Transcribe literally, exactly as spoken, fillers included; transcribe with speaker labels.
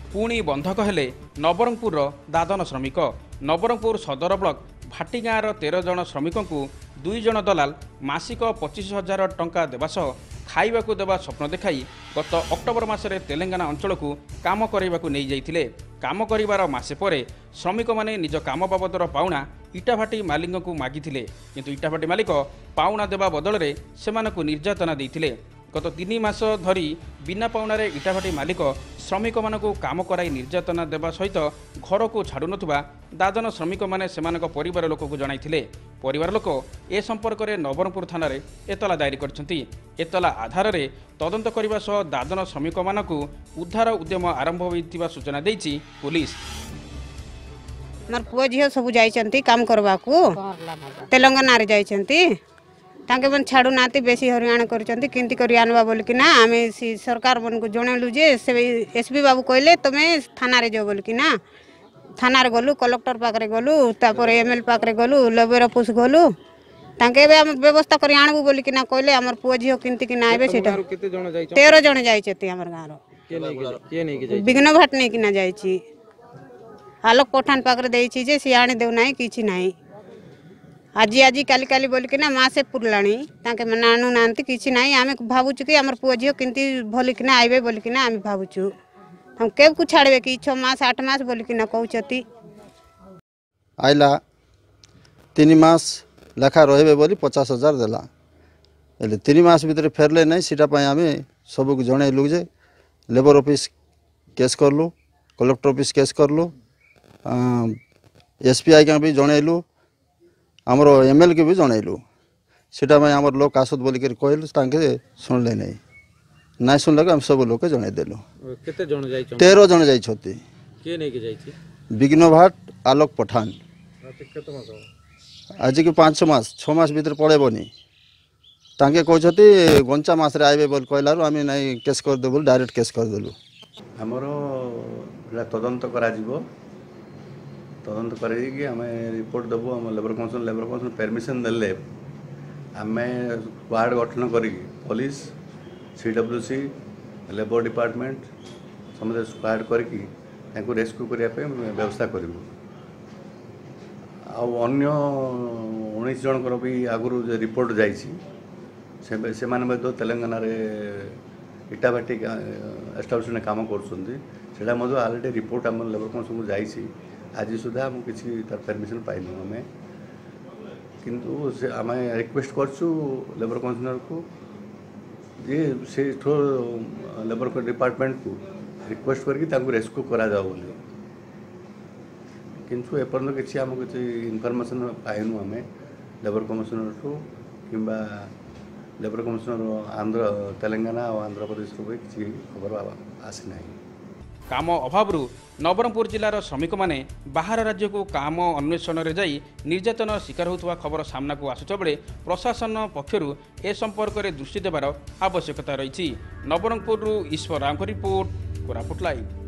Speaker 1: पुणी बंधक हेले नवरंगपुर दादन श्रमिक। नवरंगपुर सदर ब्लक भाटी गाँवर तेरह जन श्रमिक को दुई जन दलाल मासिक पचिश हजार टंका देवा सह खाइबा देवा स्वप्न देखाई गत अक्टोबर मासरे तेलंगाना अंचल को काम कराइबा नहीं जाइथिले। काम करिवार मासे परे श्रमिक माने निज काम बाबदर पाउना इटाभाटी मालिक को मागिथिले, किंतु इटाभाटी मालिक पाउना देवा बदल में सेमानकु निर्यातना देइथिले। गत तीन मास धरी बिना पाउनारे इटाभाटी मालिक श्रमिक मानकु काम कराई निर्यातना देवा सहित घर को छाड़ू नथुबा दादन श्रमिक माने सेमानक परिवार लोक को जणाइथिले। परिवार लोक ए संपर्क में नवरंगपुर थाना एतला दायर करछंती। एतला आधार में तदंत करने सह दादन श्रमिक मानकु उद्धार उद्यम आरंभ होइतिबा सूचना देइछि पुलिस।
Speaker 2: मोर पुओ झियो सब जाइछंती काम करबाकू तेलंगाना रे जाइछंती, तांके मन छाड़ू नाती बेसी हरियाणा करछंती किंती करी आनबा बोल कि ना आमे सी सरकार मन को जणेलु जे से एसपी बाबू कहले तमे थाना रे जो बोल कि ना थाना रे गलु कलेक्टर पाकरे गलु तापर एमएल पाकरे गलु लेबर ऑफिस गलु तांके बे हम व्यवस्था करी आनबु बोल कि ना कहले हमर पुओ झियो किंती कि ना आबे सेटा तेरह जण जाइछती हमर गाँव के नै के नै के जाइछि बिघ्न भाट नै कि ना जाइछि आलोक पठान पाकरे देइछि जे सियाणी देउ नाही किछि नाही आज आज काली काली बोल कि ना मासे पुरलाणी ताके मन आनु नांती किछि नाही आमे भाबुछु कि हमर पुओ झियो किंती भली कि ना आइबे बोल कि ना आमे भाबुछु हम केब को छाड़बे कि छह मास आठ मास बोल कि ना कहउछती
Speaker 3: आइला तीन मास लेखा रहबे बोली पचास हजार देला एले तीन मास भीतर फेरले नहीं सीटा पय आमे सब को जणैलु जे लेबर ऑफिस केस करलु कलेक्टर ऑफिस केस करलु एसपीआई का भी जणैलु आमर एमएल के भी जणैलु सीटा में आमर लोक आसत बोल के कहलु तांके सुनले नहीं ना सुनले हम सब लोक जणै देलु।
Speaker 4: केते जण जाई छ
Speaker 3: तेरह जण जाई छथि
Speaker 4: के नै के जाई छी
Speaker 3: बिघ्न भाट आलोक पठान
Speaker 4: केते मास
Speaker 3: आज के पाँच मास छह मास भीतर पड़ेबनी तांके कहछथि गंचा मास रे आइबे बोल कहलारु आमे नहीं केस कर देबु डायरेक्ट केस कर देलु।
Speaker 5: हमरो तदंत करा जिवो तदंत करेगी आम रिपोर्ट देवु आम labour commission labour commission permission देले आम स्क्वाड गठन करी पुलिस सीडब्ल्यूसी लेबर डिपार्टमेंट समस्त स्क्वाड करके रेस्क्यू करने व्यवस्था करूँ। अन्य उन्नीस जनकर भी आगुरी जो रिपोर्ट जाइए से माने तो तेलंगाना रे इटाभाटी एस्टाब्लिशमेंट काम करा ऑलरेडी रिपोर्ट आम लेबर कमिशन को जाइए आज सुधा आम किसी तार परमिशन पाइलु आम किंतु से आम रिक्वेस्ट करछु लेबर कमिश्नर को जे से लेबर डिपार्टमेंट को रिक्वेस्ट करके रेस्क्यू करा जाओ बोली किंतु एपर्यंत किसी आम किसी इनफॉरमेशन पाइनु आम लेबर कमिश्नर को किंबा लेबर कमिश्नर आंध्र तेलंगाना और आंध्र प्रदेश को किसी खबर आसी ना।
Speaker 1: काम अभाव नवरंगपुर जिलार श्रमिक माने बाहर राज्य को काम अन्वेषण रे जाई निर्यातन शिकार होता खबर सामना को आसुच बेले प्रशासन पक्षर ए संपर्क में दृष्टि देवार आवश्यकता रही। नवरंगपुर ईश्वर राम को रिपोर्ट कोरापुट लाइव।